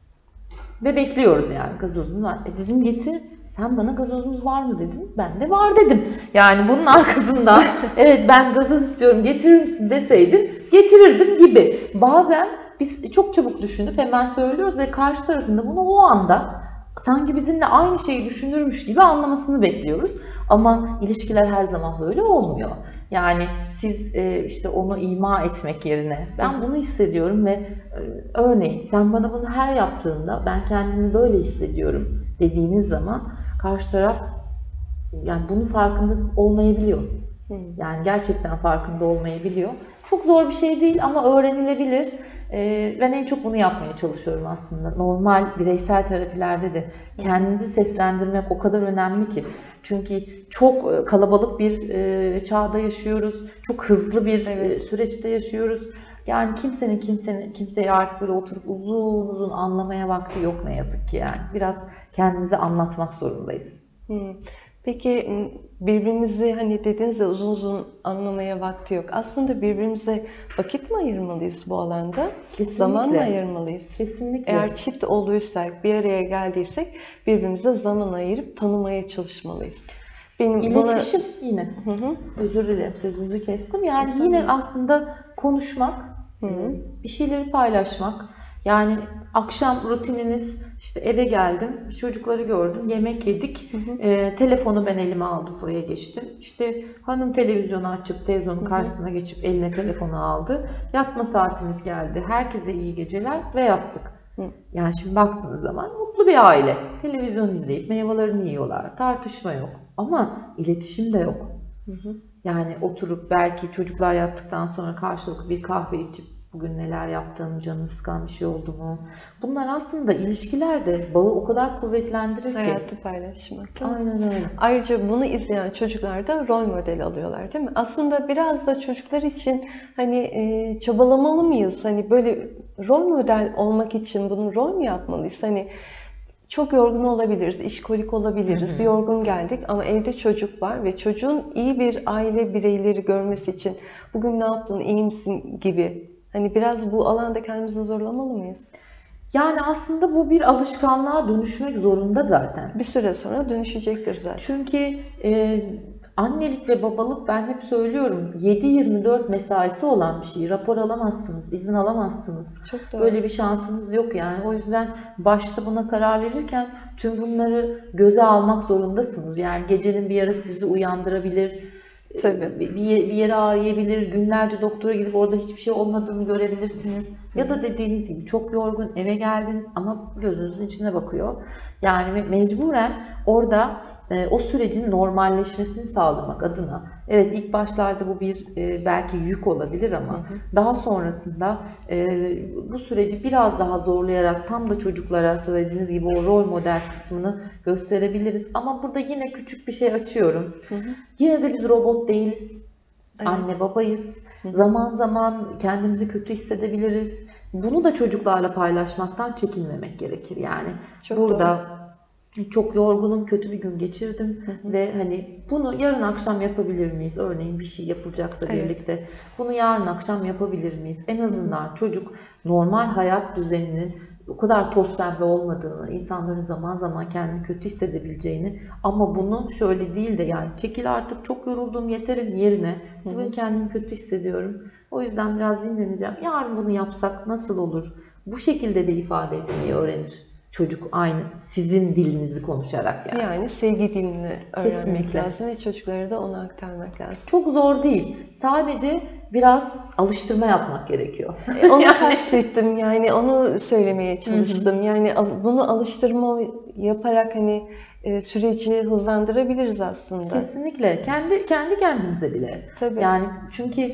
Ve bekliyoruz yani gazozumuz var. E dedim getir. Sen bana gazozumuz var mı dedin. Ben de var dedim. Yani bunun arkasından evet ben gazoz istiyorum getirir misin deseydim getirirdim gibi. Bazen biz çok çabuk düşünüp hemen söylüyoruz ve karşı tarafında bunu o anda sanki bizimle aynı şeyi düşünürmüş gibi anlamasını bekliyoruz. Ama ilişkiler her zaman böyle olmuyor. Yani siz e, işte onu ima etmek yerine ben bunu hissediyorum ve e, örneğin sen bana bunu her yaptığında ben kendimi böyle hissediyorum dediğiniz zaman karşı taraf yani bunun farkında olmayabiliyor. Yani gerçekten farkında olmayabiliyor. Çok zor bir şey değil ama öğrenilebilir. Ee, ben en çok bunu yapmaya çalışıyorum aslında. Normal bireysel terapilerde de kendinizi seslendirmek o kadar önemli ki. Çünkü çok kalabalık bir e, çağda yaşıyoruz. Çok hızlı bir evet. e, süreçte yaşıyoruz. Yani kimsenin kimsenin kimseye artık böyle oturup uzun uzun anlamaya vakti yok ne yazık ki yani. Biraz kendimize anlatmak zorundayız. Hmm. Peki birbirimizi hani dediniz ya uzun uzun anlamaya vakti yok. Aslında birbirimize vakit mi ayırmalıyız bu alanda? Kesinlikle. Zaman mı ayırmalıyız? Kesinlikle. Eğer çift olduysak, bir araya geldiysek birbirimize zaman ayırıp tanımaya çalışmalıyız. Benim İletişim buna... yine. Hı hı. Özür dilerim sözünüzü kestim. Yani Kesinlikle. Yine aslında konuşmak, hı hı. bir şeyleri paylaşmak. Yani akşam rutininiz işte eve geldim, çocukları gördüm, yemek yedik, hı hı. E, telefonu ben elime aldım, buraya geçtim. İşte hanım televizyonu açıp televizyonun karşısına geçip eline telefonu aldı. Yatma saatimiz geldi, herkese iyi geceler ve yattık. Hı. Yani şimdi baktığınız zaman mutlu bir aile. Televizyon izleyip meyvelerini yiyorlar, tartışma yok ama iletişim de yok. Hı hı. Yani oturup belki çocuklar yattıktan sonra karşılıklı bir kahve içip bugün neler yaptın, canını sıkan bir şey oldu mu? Bunlar aslında ilişkilerde bağı o kadar kuvvetlendirir ki. Hayatı paylaşmak. Aynen öyle. Ayrıca bunu izleyen çocuklar da rol model alıyorlar değil mi? Aslında biraz da çocuklar için hani e, çabalamalı mıyız? Hani böyle rol model olmak için bunu rol mü yapmalıyız? Hani çok yorgun olabiliriz, işkolik olabiliriz, hı hı. yorgun geldik ama evde çocuk var ve çocuğun iyi bir aile bireyleri görmesi için bugün ne yaptın, iyi misin gibi. Hani biraz bu alanda kendimizi zorlamalı mıyız? Yani aslında bu bir alışkanlığa dönüşmek zorunda zaten. Bir süre sonra dönüşecektir zaten. Çünkü e, annelik ve babalık ben hep söylüyorum yedi yirmi dört mesaisi olan bir şey. Rapor alamazsınız, izin alamazsınız. Çok doğru. Böyle bir şansınız yok yani. O yüzden başta buna karar verirken tüm bunları göze almak zorundasınız. Yani gecenin bir yarısı sizi uyandırabilir. Tabii. Bir, bir yere ağrıyabilir, günlerce doktora gidip orada hiçbir şey olmadığını görebilirsiniz. Ya da dediğiniz gibi çok yorgun eve geldiniz ama gözünüzün içine bakıyor. Yani mecburen orada e, o sürecin normalleşmesini sağlamak adına. Evet ilk başlarda bu bir e, belki yük olabilir ama hı hı. daha sonrasında e, bu süreci biraz daha zorlayarak tam da çocuklara söylediğiniz gibi o rol model kısmını gösterebiliriz. Ama burada yine küçük bir şey açıyorum. Hı hı. Yine de biz robot değiliz. Evet. Anne babayız. Hı hı. Zaman zaman kendimizi kötü hissedebiliriz. Bunu da çocuklarla paylaşmaktan çekinmemek gerekir. Yani Çok burada doğru. çok yorgunum, kötü bir gün geçirdim hı hı. ve hani bunu yarın akşam yapabilir miyiz? Örneğin bir şey yapılacaksa evet. birlikte bunu yarın akşam yapabilir miyiz? En azından hı hı. çocuk normal hayat düzeninin o kadar toz pembe olmadığını, insanların zaman zaman kendini kötü hissedebileceğini ama bunu şöyle değil de yani çekil artık çok yoruldum yeterin yerine bugün kendimi kötü hissediyorum. O yüzden biraz dinleneceğim. Yarın bunu yapsak nasıl olur? Bu şekilde de ifade etmeyi öğrenir çocuk aynı sizin dilinizi konuşarak yani. Yani sevgi dilini öğrenmek Kesinlikle. lazım ve çocuklara da onu aktarmak lazım. Çok zor değil. Sadece biraz alıştırma yapmak gerekiyor. Onu yani... kastettim yani onu söylemeye çalıştım. Hı hı. Yani bunu alıştırma yaparak hani süreci hızlandırabiliriz aslında. Kesinlikle. Kendi kendi kendimize bile. Tabii. Yani çünkü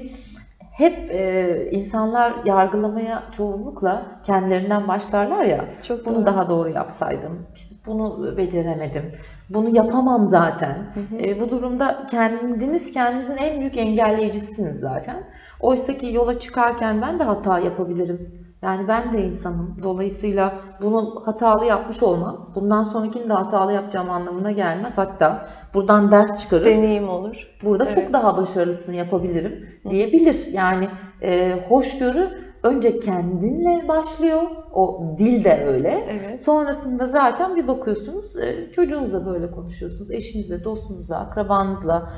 hep e, insanlar yargılamaya çoğunlukla kendilerinden başlarlar ya. Çok bunu doğru. daha doğru yapsaydım. İşte bunu beceremedim. Bunu yapamam zaten. Hı hı. E, bu durumda kendiniz kendinizin en büyük engelleyicisiniz zaten. Oysa ki yola çıkarken ben de hata yapabilirim. Yani ben de insanım. Dolayısıyla bunu hatalı yapmış olmam, bundan sonrakini de hatalı yapacağım anlamına gelmez. Hatta buradan ders çıkarır. Deneyim olur. Burada evet. çok daha başarılısını yapabilirim diyebilir. Yani e, hoşgörü önce kendinle başlıyor. O dil de öyle. Evet. Sonrasında zaten bir bakıyorsunuz çocuğunuzla böyle konuşuyorsunuz. Eşinizle, dostunuzla, akrabanızla,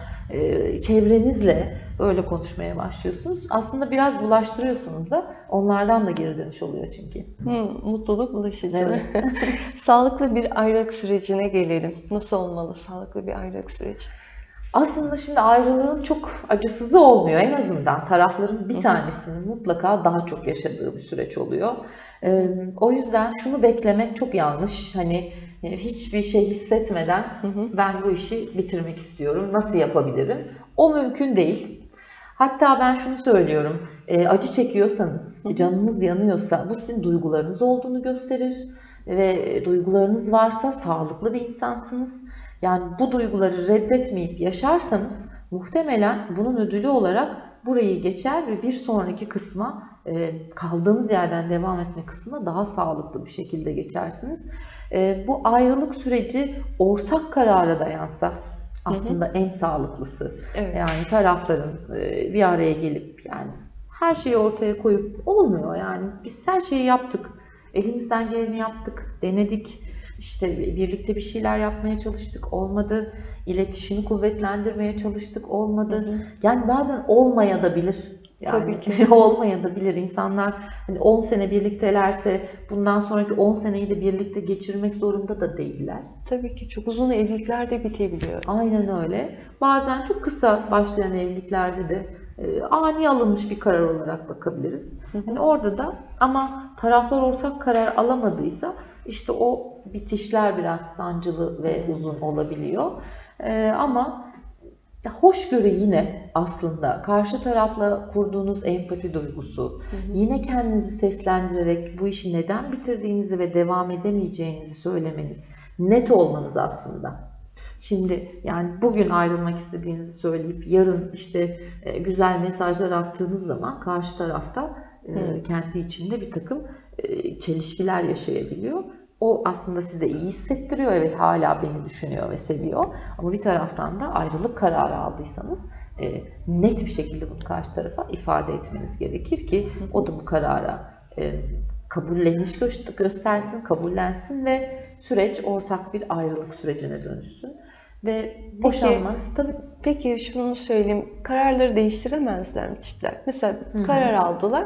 çevrenizle böyle konuşmaya başlıyorsunuz. Aslında biraz bulaştırıyorsunuz da onlardan da geri dönüş oluyor çünkü. Hmm, mutluluk bulaşıcı. Evet. Sağlıklı bir ayrılık sürecine gelelim. Nasıl olmalı sağlıklı bir ayrılık süreci? Aslında şimdi ayrılığın çok acısızı olmuyor. En azından tarafların bir tanesinin mutlaka daha çok yaşadığı bir süreç oluyor. Ee, o yüzden şunu beklemek çok yanlış. Hani hiçbir şey hissetmeden Hı hı. ben bu işi bitirmek istiyorum, nasıl yapabilirim? O mümkün değil. Hatta ben şunu söylüyorum, e, acı çekiyorsanız, canınız yanıyorsa bu sizin duygularınız olduğunu gösterir. Ve duygularınız varsa sağlıklı bir insansınız. Yani bu duyguları reddetmeyip yaşarsanız muhtemelen bunun ödülü olarak burayı geçer ve bir sonraki kısma, kaldığınız yerden devam etme kısmına daha sağlıklı bir şekilde geçersiniz. Bu ayrılık süreci ortak karara dayansa aslında hı hı. en sağlıklısı. Evet. Yani tarafların bir araya gelip yani her şeyi ortaya koyup olmuyor yani biz her şeyi yaptık. Elimizden geleni yaptık, denedik, işte birlikte bir şeyler yapmaya çalıştık, olmadı. İletişimi kuvvetlendirmeye çalıştık, olmadı. Hı hı. Yani bazen olmaya da bilir. Yani tabii ki. olmaya da bilir. İnsanlar hani on sene birliktelerse bundan sonraki on seneyi de birlikte geçirmek zorunda da değiller. Tabii ki çok uzun evlilikler de bitebiliyor. Aynen öyle. Bazen çok kısa başlayan evliliklerde de e, ani alınmış bir karar olarak bakabiliriz. Hı hı. Yani orada da ama taraflar ortak karar alamadıysa işte o bitişler biraz sancılı ve uzun olabiliyor. E, ama hoşgörü yine aslında karşı tarafla kurduğunuz empati duygusu, hı hı. yine kendinizi seslendirerek bu işi neden bitirdiğinizi ve devam edemeyeceğinizi söylemeniz, net olmanız aslında. Şimdi yani bugün ayrılmak istediğinizi söyleyip yarın işte e, güzel mesajlar attığınız zaman karşı tarafta e, hmm. kendi içinde bir takım e, çelişkiler yaşayabiliyor. O aslında size iyi hissettiriyor. Evet hala beni düşünüyor ve seviyor. Ama bir taraftan da ayrılık kararı aldıysanız e, net bir şekilde bunu karşı tarafa ifade etmeniz gerekir ki o da bu karara e, kabulleniş göstersin, kabullensin ve süreç ortak bir ayrılık sürecine dönüşsün. Ve boşanma. Peki, tabii, peki şunu söyleyeyim. Kararları değiştiremezler mi çiftler? Mesela Hı-hı. karar aldılar.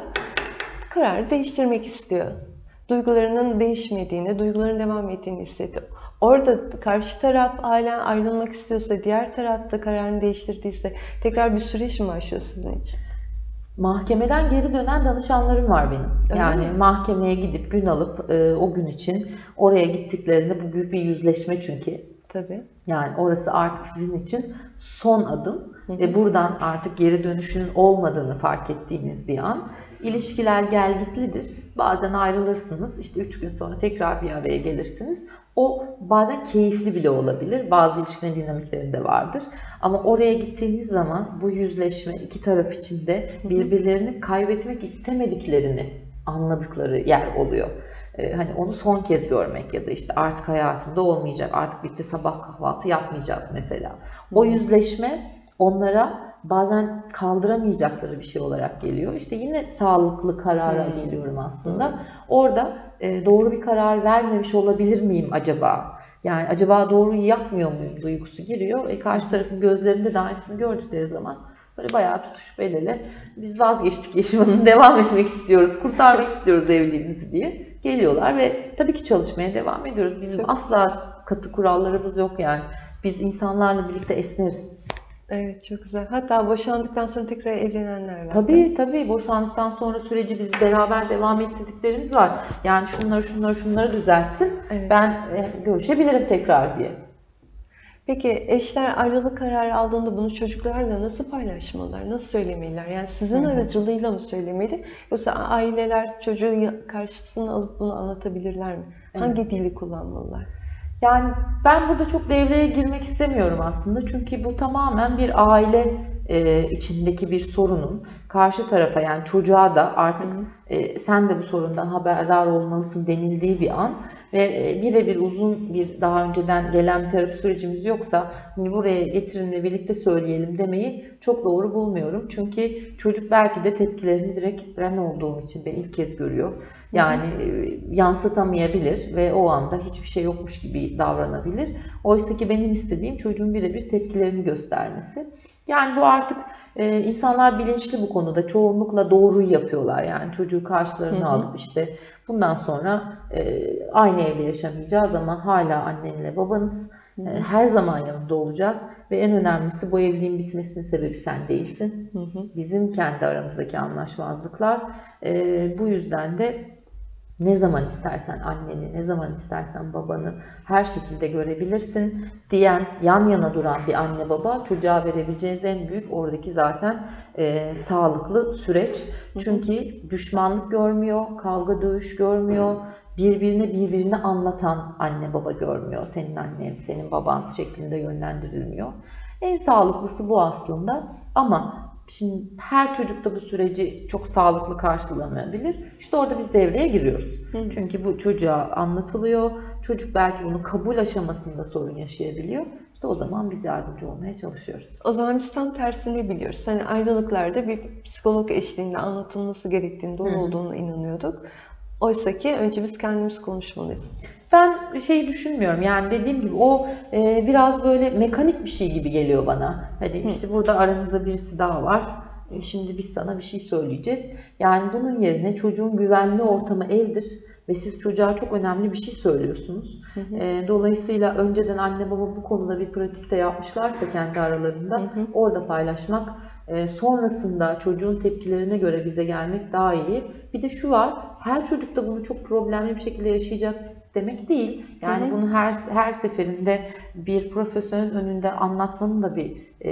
Kararı değiştirmek istiyor. Duygularının değişmediğini, duyguların devam ettiğini hissetti. Orada karşı taraf hala ayrılmak istiyorsa, diğer taraf da kararını değiştirdiyse tekrar bir süreç mi başlıyor sizin için? Mahkemeden geri dönen danışanlarım var benim. Öyle yani mi? Mahkemeye gidip gün alıp e, o gün için oraya gittiklerinde bu büyük bir yüzleşme çünkü. Tabii. Yani orası artık sizin için son adım hı hı. ve buradan artık geri dönüşünün olmadığını fark ettiğiniz bir an. İlişkiler gelgitlidir. Bazen ayrılırsınız. İşte üç gün sonra tekrar bir araya gelirsiniz. O bazen keyifli bile olabilir. Bazı ilişkilerin dinamiklerinde vardır. Ama oraya gittiğiniz zaman bu yüzleşme iki taraf için de birbirlerini kaybetmek istemediklerini anladıkları yer oluyor. Hani onu son kez görmek ya da işte artık hayatımda olmayacak, artık birlikte sabah kahvaltı yapmayacağız mesela. O yüzleşme onlara bazen kaldıramayacakları bir şey olarak geliyor. İşte yine sağlıklı karara hmm. geliyorum aslında. Hmm. Orada e, doğru bir karar vermemiş olabilir miyim acaba? Yani acaba doğruyu yapmıyor muyum duygusu giriyor. E, karşı tarafın gözlerinde de aynısını gördükleri zaman böyle bayağı tutuşup el ele biz vazgeçtik yaşamını devam etmek istiyoruz, kurtarmak istiyoruz evliliğimizi diye geliyorlar ve tabii ki çalışmaya devam ediyoruz. Bizim Çok. asla katı kurallarımız yok yani. Biz insanlarla birlikte esneriz. Evet çok güzel. Hatta boşandıktan sonra tekrar evlenenler var. Tabii tabii boşandıktan sonra süreci biz beraber devam ettirdiklerimiz var. Yani şunları şunları şunları düzeltsin. Evet. Ben e, görüşebilirim tekrar diye. Peki eşler ayrılık kararı aldığında bunu çocuklarla nasıl paylaşmalılar? Nasıl söylemeliler? Yani sizin Hı-hı. aracılığıyla mı söylemeli? Yoksa aileler çocuğu karşısına alıp bunu anlatabilirler mi? Evet. Hangi dili kullanmalılar? Yani ben burada çok devreye girmek istemiyorum aslında. Çünkü bu tamamen bir aile e, içindeki bir sorunun karşı tarafa yani çocuğa da artık e, sen de bu sorundan haberdar olmalısın denildiği bir an ve e, birebir uzun bir daha önceden gelen bir terapi sürecimiz yoksa hani buraya getirin ve birlikte söyleyelim demeyi çok doğru bulmuyorum. Çünkü çocuk belki de tepkilerini direkt ben olduğum için beni ilk kez görüyor. Yani e, yansıtamayabilir ve o anda hiçbir şey yokmuş gibi davranabilir. Oysa ki benim istediğim çocuğun birebir tepkilerini göstermesi. Yani bu artık e, insanlar bilinçli bu konuda. Çoğunlukla doğruyu yapıyorlar. Yani çocuğu karşılarına hı hı. alıp işte bundan sonra e, aynı evde yaşamayacağız ama hala annenle babanız. Hı hı. E, her zaman yanında olacağız. Ve en önemlisi bu evliliğin bitmesinin sebebi sen değilsin. Hı hı. Bizim kendi aramızdaki anlaşmazlıklar. E, bu yüzden de ne zaman istersen anneni, ne zaman istersen babanı her şekilde görebilirsin diyen, yan yana duran bir anne baba çocuğa verebileceğiniz en büyük oradaki zaten e, sağlıklı süreç. Çünkü düşmanlık görmüyor, kavga dövüş görmüyor, birbirine birbirini anlatan anne baba görmüyor. Senin annen, senin baban şeklinde yönlendirilmiyor. En sağlıklısı bu aslında ama şimdi her çocuk da bu süreci çok sağlıklı karşılamayabilir. İşte orada biz devreye giriyoruz. Hı. Çünkü bu çocuğa anlatılıyor. Çocuk belki bunu kabul aşamasında sorun yaşayabiliyor. İşte o zaman biz yardımcı olmaya çalışıyoruz. O zaman biz tam tersini biliyoruz. Hani ayrılıklarda bir psikolog eşliğinde anlatılması gerektiğini, doğru olduğunu inanıyorduk. Oysa ki önce biz kendimiz konuşmalıyız. Ben şeyi düşünmüyorum. Yani dediğim gibi o e, biraz böyle mekanik bir şey gibi geliyor bana. Hani Hı. işte burada aramızda birisi daha var. Şimdi biz sana bir şey söyleyeceğiz. Yani bunun yerine çocuğun güvenli ortamı evdir. Ve siz çocuğa çok önemli bir şey söylüyorsunuz. Hı hı. E, dolayısıyla önceden anne baba bu konuda bir pratikte yapmışlarsa kendi aralarında hı hı. orada paylaşmak, e, sonrasında çocuğun tepkilerine göre bize gelmek daha iyi. Bir de şu var, her çocuk da bunu çok problemli bir şekilde yaşayacak demek değil. Yani hı hı. bunu her her seferinde bir profesyonel önünde anlatmanın da bir e,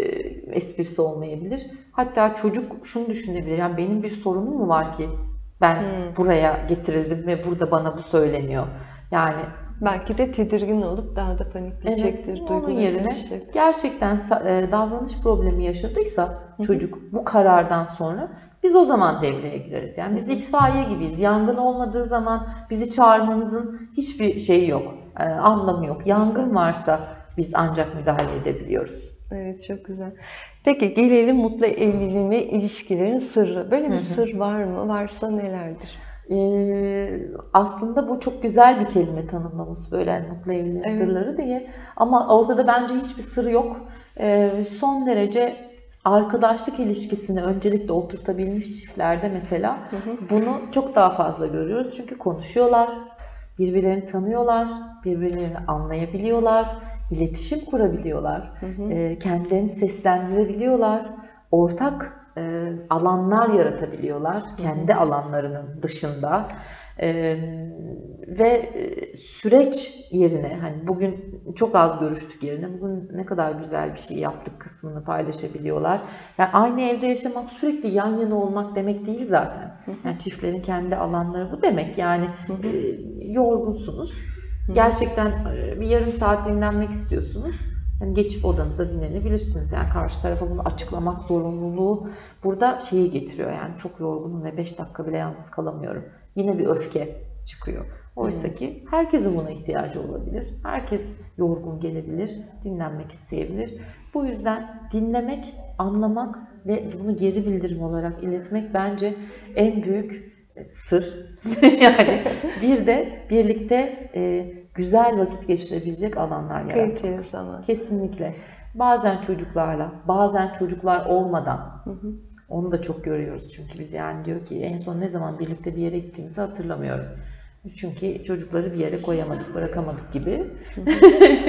esprisi olmayabilir. Hatta çocuk şunu düşünebilir, yani benim bir sorunum mu var ki ben hmm. buraya getirildim ve burada bana bu söyleniyor. Yani belki de tedirgin olup daha da panikleyecektir. Evet, onun yerine gerçekten davranış problemi yaşadıysa Hı-hı. çocuk bu karardan sonra biz o zaman devreye gireriz. Yani biz Hı-hı. itfaiye gibiyiz. Yangın olmadığı zaman bizi çağırmanızın hiçbir şeyi yok, anlamı yok. Yangın varsa biz ancak müdahale edebiliyoruz. Evet, çok güzel. Peki gelelim mutlu evliliğin ve ilişkilerin sırrı. Böyle bir hı hı. sır var mı? Varsa nelerdir? Ee, aslında bu çok güzel bir kelime tanımlaması böyle yani mutlu evliliğin evet. sırları diye. Ama ortada bence hiçbir sır yok. Ee, son derece arkadaşlık ilişkisini öncelikle oturtabilmiş çiftlerde mesela hı hı. bunu çok daha fazla görüyoruz. Çünkü konuşuyorlar, birbirlerini tanıyorlar, birbirlerini anlayabiliyorlar. İletişim kurabiliyorlar, hı hı. E, kendilerini seslendirebiliyorlar, ortak e, alanlar yaratabiliyorlar, hı hı. kendi alanlarının dışında e, ve e, süreç yerine, hani bugün çok az görüştük yerine, bugün ne kadar güzel bir şey yaptık kısmını paylaşabiliyorlar. Yani aynı evde yaşamak, sürekli yan yana olmak demek değil zaten. Hı hı. Yani çiftlerin kendi alanları bu demek. Yani hı hı. E, yorgunsunuz. Gerçekten bir yarım saat dinlenmek istiyorsunuz. Yani geçip odanıza dinlenebilirsiniz. Yani karşı tarafa bunu açıklamak zorunluluğu burada şeyi getiriyor. Yani çok yorgunum ve beş dakika bile yalnız kalamıyorum. Yine bir öfke çıkıyor. Oysa ki herkesin buna ihtiyacı olabilir. Herkes yorgun gelebilir, dinlenmek isteyebilir. Bu yüzden dinlemek, anlamak ve bunu geri bildirim olarak iletmek bence en büyük sır. Yani bir de birlikte e, güzel vakit geçirebilecek alanlar yaratmak. Zaman. Kesinlikle. Bazen çocuklarla, bazen çocuklar olmadan. Hı hı. Onu da çok görüyoruz çünkü biz yani diyor ki en son ne zaman birlikte bir yere gittiğimizi hatırlamıyorum. Çünkü çocukları bir yere koyamadık, bırakamadık gibi. Hı hı.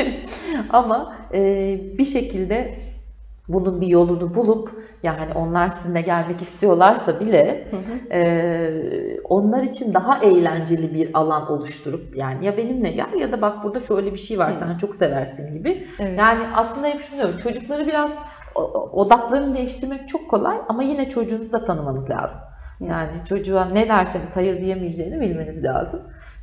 Ama e, bir şekilde bunun bir yolunu bulup, yani onlar sizinle gelmek istiyorlarsa bile hı hı. E, onlar için daha eğlenceli bir alan oluşturup, yani ya benimle gel ya da bak burada şöyle bir şey var, hı. sen çok seversin gibi. Evet. Yani aslında hep şunu diyorum, çocukları biraz odaklarını değiştirmek çok kolay ama yine çocuğunuzu da tanımanız lazım. Hı. Yani çocuğa ne derseniz hayır diyemeyeceğini bilmeniz lazım.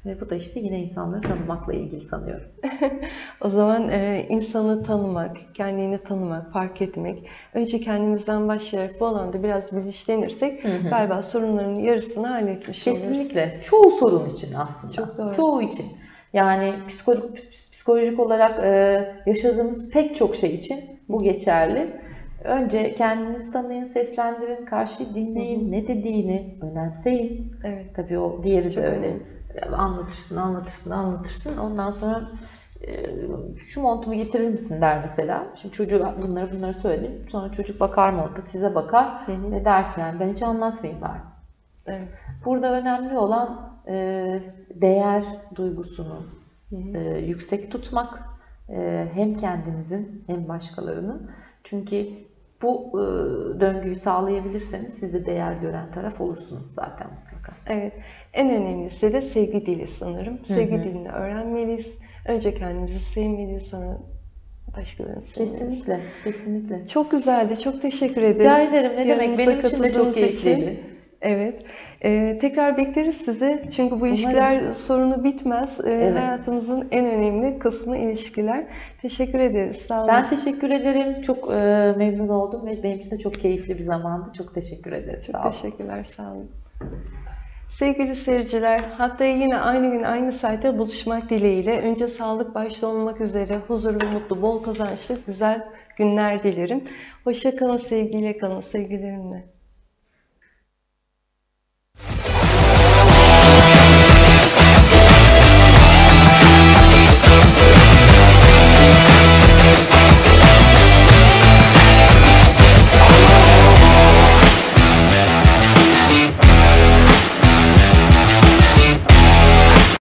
Ve bu da işte yine insanları tanımakla ilgili sanıyorum. O zaman e, insanı tanımak, kendini tanımak, fark etmek, önce kendimizden başlayarak bu alanda biraz bilinçlenirsek Hı hı. galiba sorunların yarısını halletmiş oluruz. Kesinlikle. Çoğu sorun için aslında. Çok doğru. Çoğu için. Yani psikolojik, psikolojik olarak e, yaşadığımız pek çok şey için bu geçerli. Önce kendinizi tanıyın, seslendirin, karşıyı dinleyin, Hı hı. ne dediğini önemseyin. Evet. Tabii o diğeri Çok de öyle. önemli. Anlatırsın, anlatırsın, anlatırsın. Ondan sonra e, şu montumu getirir misin der mesela. Şimdi çocuğa bunları bunları söyledim. Sonra çocuk bakar monta, size bakar Hı hı. ve der ki yani ben hiç anlatmayayım bari. Evet. Burada önemli olan e, değer duygusunu Hı hı. e, yüksek tutmak. E, hem kendinizin hem başkalarının. Çünkü bu e, döngüyü sağlayabilirseniz siz de değer gören taraf olursunuz zaten mutlaka. Evet. En önemlisi de sevgi dili sanırım. Sevgi Hı hı. dilini öğrenmeliyiz. Önce kendimizi sevmeliyiz, sonra başkalarını sevmeliyiz. Kesinlikle, kesinlikle. Çok güzeldi. Çok teşekkür ederiz. Rica ederim. Ne demek? Yanımıza Benim için de çok katıldığınız keyifliydi. için. Evet. Ee, tekrar bekleriz sizi. Çünkü bu ilişkiler sorunu bitmez. Ee, Evet. Hayatımızın en önemli kısmı ilişkiler. Teşekkür ederiz. Sağ olun. Ben teşekkür ederim. Çok e, memnun oldum ve benim için de çok keyifli bir zamandı. Çok teşekkür ederim. Çok Sağ olun. teşekkürler. Sağ olun. Sevgili seyirciler, haftaya yine aynı gün aynı saatte buluşmak dileğiyle önce sağlık başta olmak üzere huzurlu, mutlu, bol kazançlı güzel günler dilerim. Hoşça kalın, sevgiyle kalın, sevgilerimle.